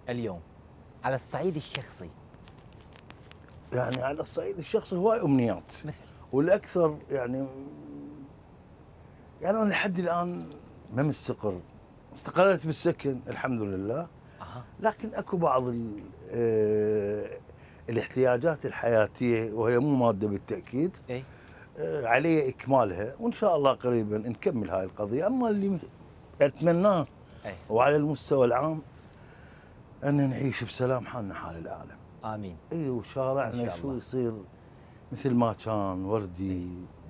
اليوم على الصعيد الشخصي؟ يعني على الصعيد الشخصي هواي امنيات، مثل والاكثر يعني انا لحد الان ما مستقر. استقريت بالسكن الحمد لله، لكن اكو بعض الاحتياجات الحياتيه وهي مو ماده بالتاكيد، اي علي اكمالها، وان شاء الله قريبا نكمل هاي القضيه. اما اللي اتمناه اي وعلى المستوى العام ان نعيش بسلام حالنا حال العالم. امين. اي وشارعنا شو يصير مثل ما كان وردي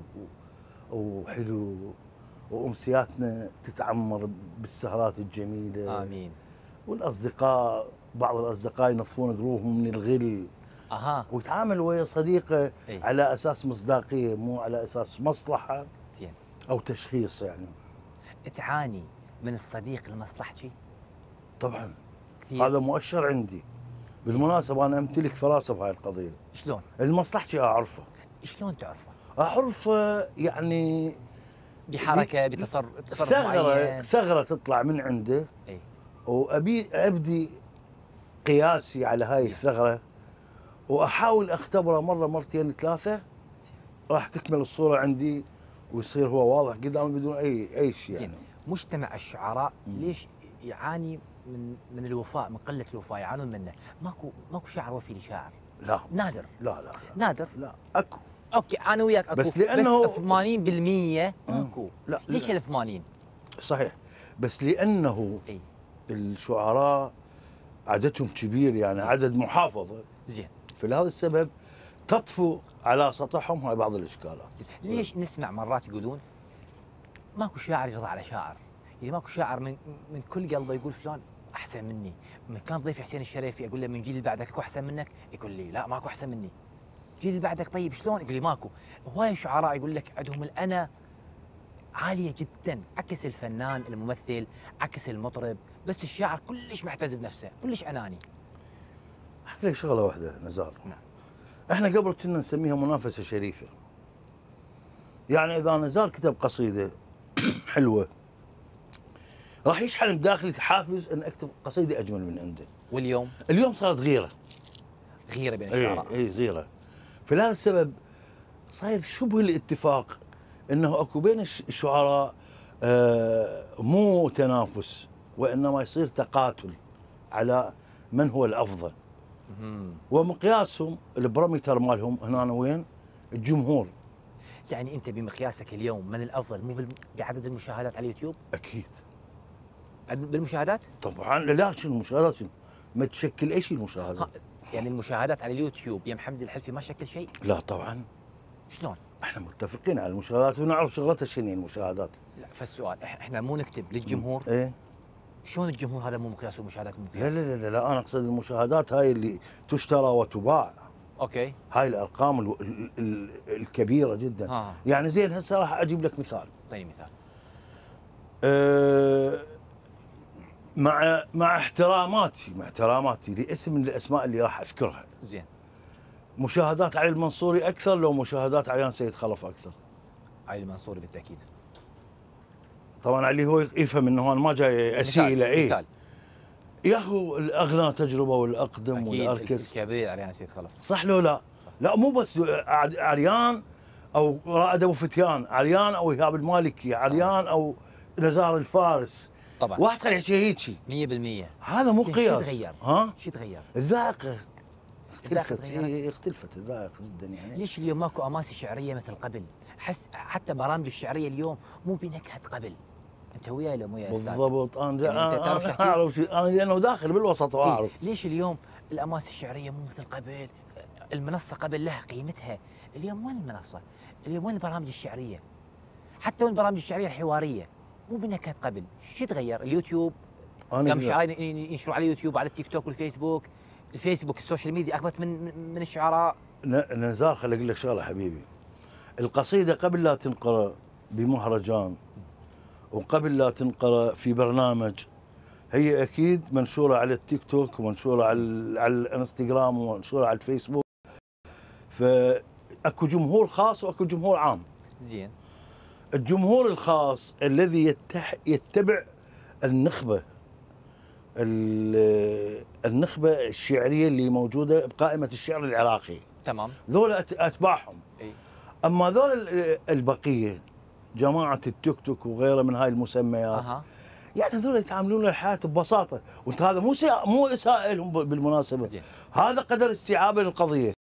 وحلو، وامسياتنا تتعمر بالسهرات الجميله. امين. والاصدقاء، بعض الاصدقاء ينظفون قلوبهم من الغل، ويتعامل ويا صديقه على اساس مصداقيه، مو على اساس مصلحه زين او تشخيص. يعني تعاني من الصديق المصلحجي؟ طبعا كثير. هذا مؤشر عندي. بالمناسبه انا امتلك فراسه بهاي القضيه. شلون؟ المصلحجي اعرفه. شلون تعرفه؟ اعرفه يعني بحركه، بتصرف ثغره تطلع من عنده، اي ابدي قياسي على هاي الثغره، واحاول اختبره مره مرتين ثلاثه، راح تكمل الصوره عندي ويصير هو واضح قدامي بدون اي شيء. يعني مجتمع الشعراء ليش يعاني من الوفاء، من قله الوفاء يعانون منه؟ ماكو شاعر وفي لشاعر. لا نادر. لا نادر. لا اكو. اوكي انا وياك اكو، بس لانه 80% ماكو. لا ليش ال 80؟ صحيح، بس لانه الشعراء عددهم كبير، يعني زين. عدد محافظه. زين. فلهذا السبب تطفو على سطحهم هاي بعض الاشكالات. ليش نسمع مرات يقولون ماكو شاعر يرضى على شاعر؟ يعني ماكو شاعر من كل قلبه يقول فلان احسن مني. من كان ضيف حسين الشريفي اقول له من جيل اللي بعدك اكو احسن منك؟ يقول لي لا ماكو احسن مني. جيل اللي بعدك طيب شلون؟ يقول لي ماكو. هواي شعراء يقول لك عندهم الانا عاليه جدا، عكس الفنان الممثل، عكس المطرب، بس الشاعر كلش محتز بنفسه، كلش اناني. احكي لك شغله واحده نزار. نعم. احنا قبل كنا نسميها منافسه شريفه. يعني اذا نزار كتب قصيده حلوه راح يشحن بداخلي حافز ان اكتب قصيده اجمل من عنده. اليوم صارت غيره بين الشعراء. اي غيره. فلهذا السبب صاير شبه الاتفاق انه اكو بين الشعراء مو تنافس، وانما يصير تقاتل على من هو الافضل. ومقياسهم البارامتر مالهم هنا وين؟ الجمهور. يعني انت بمقياسك اليوم من الافضل مو بعدد المشاهدات على اليوتيوب؟ اكيد. بالمشاهدات؟ طبعا. لا شنو المشاهدات؟ ما تشكل اي شيء المشاهدات. يعني المشاهدات على اليوتيوب يم حمزه الحلفي ما شكل شيء؟ لا طبعا. شلون؟ احنا متفقين على المشاهدات ونعرف شغلتها شنو المشاهدات. لا فالسؤال احنا مو نكتب للجمهور؟ ايه. شلون الجمهور هذا مو مقياس والمشاهدات مو مقياس؟ لا انا اقصد المشاهدات هاي اللي تشترى وتباع. اوكي. هاي الارقام الكبيره جدا. يعني زين هسه راح اجيب لك مثال. اعطيني مثال. مع احتراماتي لاسم من الاسماء اللي راح اذكرها. زين. مشاهدات علي المنصوري اكثر لو مشاهدات عليان سيد خلف اكثر؟ علي المنصوري بالتاكيد. طبعا علي هو يفهم انه انا ما جاي اسيء اليه. مثال. يا اخو الاغنى تجربه والاقدم والاركز. الكبير عليان سيد خلف. صح لو لا؟ لا مو بس عريان او رائد ابو فتيان، عريان او ايهاب المالكي، عريان او نزار الفارس. طبعا. واحد خلي يحكي هيك 100%. هذا مو قياس. شو تغير؟ شو تغير؟ الذائقه اختلفت الذائقه جدا. يعني ليش اليوم ماكو اماسي شعريه مثل قبل؟ حس حتى برامج الشعريه اليوم مو بنكهه قبل. انت وياي لو مو وياي استاذ؟ بالضبط. انا يعني اعرف انا لانه داخل بالوسط واعرف. ليش اليوم الاماسي الشعريه مو مثل قبل؟ المنصه قبل لها قيمتها، اليوم وين المنصه؟ اليوم وين البرامج الشعريه؟ حتى وين البرامج الشعريه الحواريه؟ مو بنكهه قبل. شو تغير؟ اليوتيوب كم شعراء ينشروا على اليوتيوب وعلى التيك توك والفيسبوك. الفيسبوك السوشيال ميديا اخذت من الشعراء. نزار خليني اقول لك شغله حبيبي. القصيده قبل لا تنقرا بمهرجان وقبل لا تنقرا في برنامج هي اكيد منشوره على التيك توك ومنشوره على الانستغرام ومنشوره على الفيسبوك. فاكو جمهور خاص واكو جمهور عام. زين. الجمهور الخاص الذي يتبع النخبه النخبه الشعريه اللي موجوده بقائمه الشعر العراقي، تمام. ذول اتباعهم. اي. اما ذول البقيه جماعه التيك توك وغيره من هاي المسميات، يعني هذول يتعاملون الحياه ببساطه، وانت هذا مو اساءه لهم بالمناسبه، زين. هذا قدر استيعابه للقضيه.